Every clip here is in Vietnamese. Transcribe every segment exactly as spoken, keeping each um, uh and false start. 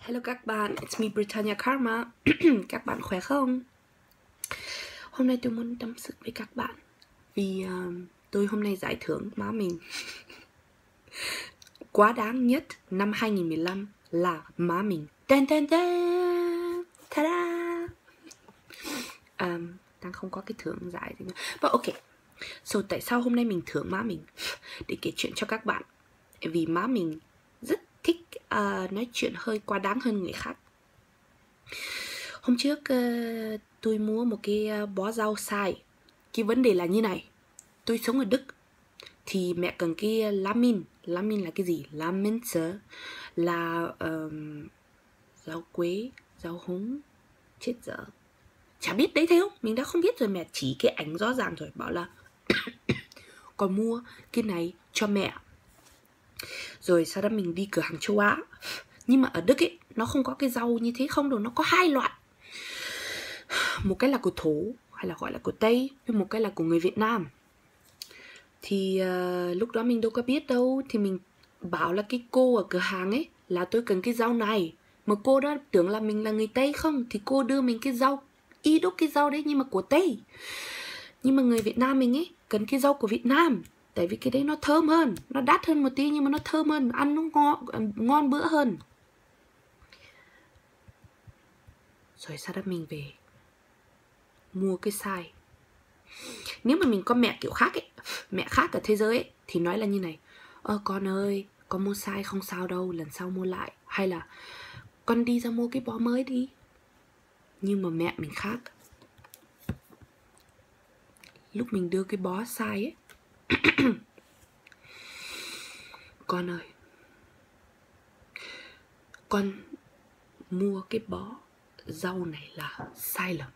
Hello các bạn, it's me Britannia Karma. Các bạn khỏe không? Hôm nay tôi muốn tâm sự với các bạn vì uh, tôi hôm nay giải thưởng má mình. Quá đáng nhất năm hai nghìn mười lăm là má mình. Tên tên tên ta-da! Um, đang không có cái thưởng giải gì nữa. But ok, so tại sao hôm nay mình thưởng má mình? Để kể chuyện cho các bạn. Vì má mình rất thích uh, nói chuyện hơi quá đáng hơn người khác. Hôm trước uh, tôi mua một cái uh, bó rau sai. Cái vấn đề là như này. Tôi sống ở Đức thì mẹ cần cái lamin. Lamin là cái gì? Laminze là um, rau quế, rau húng. Chết dở. Chả biết đấy thấy không? Mình đã không biết rồi, mẹ chỉ cái ảnh rõ ràng rồi. Bảo là còn mua cái này cho mẹ. Rồi sau đó mình đi cửa hàng châu Á. Nhưng mà ở Đức ấy, nó không có cái rau như thế không đâu. Nó có hai loại. Một cái là của Thổ, hay là gọi là của Tây, với một cái là của người Việt Nam. Thì uh, lúc đó mình đâu có biết đâu. Thì mình bảo là cái cô ở cửa hàng ấy là tôi cần cái rau này. Mà cô đó tưởng là mình là người Tây không. Thì cô đưa mình cái rau, y đúc cái rau đấy nhưng mà của Tây. Nhưng mà người Việt Nam mình ấy cần cái rau của Việt Nam. Tại vì cái đấy nó thơm hơn. Nó đắt hơn một tí nhưng mà nó thơm hơn. Ăn nó ngon, ngon bữa hơn. Rồi sau đó mình về mua cái size. Nếu mà mình có mẹ kiểu khác ấy, mẹ khác ở thế giới ấy, thì nói là như này: Ơ con ơi, con mua size không sao đâu, lần sau mua lại. Hay là con đi ra mua cái bó mới đi. Nhưng mà mẹ mình khác. Lúc mình đưa cái bó size ấy con ơi, con mua cái bó rau này là sai lầm.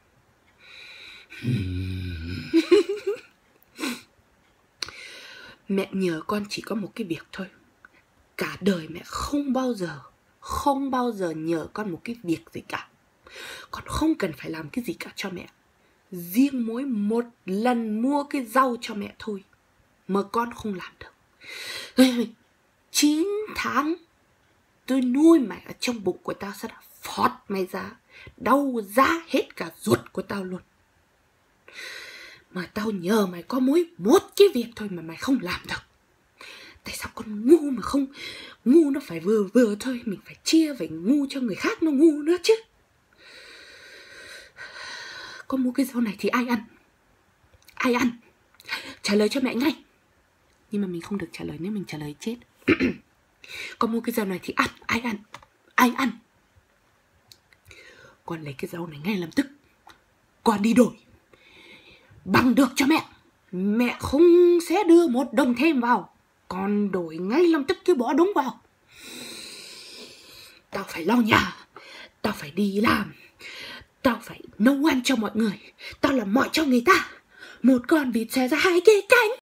Mẹ nhờ con chỉ có một cái việc thôi. Cả đời mẹ không bao giờ Không bao giờ nhờ con một cái việc gì cả. Con không cần phải làm cái gì cả cho mẹ. Riêng mỗi một lần mua cái rau cho mẹ thôi mà con không làm được. Chín tháng tôi nuôi mày ở trong bụng của tao, sao đã phót mày ra, đau ra hết cả ruột của tao luôn. Mà tao nhờ mày có mỗi một cái việc thôi mà mày không làm được. Tại sao con ngu mà không? Ngu nó phải vừa vừa thôi. Mình phải chia phải ngu cho người khác nó ngu nữa chứ. Con mua cái rau này thì ai ăn? Ai ăn? Trả lời cho mẹ ngay. Nhưng mà mình không được trả lời, nếu mình trả lời chết. Con mua cái rau này thì ăn. Ai ăn? Ai ăn? Con lấy cái rau này ngay lập tức. Con đi đổi bằng được cho mẹ. Mẹ không sẽ đưa một đồng thêm vào. Con đổi ngay lập tức cái bó đúng vào. Tao phải lau nhà, tao phải đi làm, tao phải nấu ăn cho mọi người, tao làm mọi cho người ta. Một con vịt xòe ra hai cái cánh.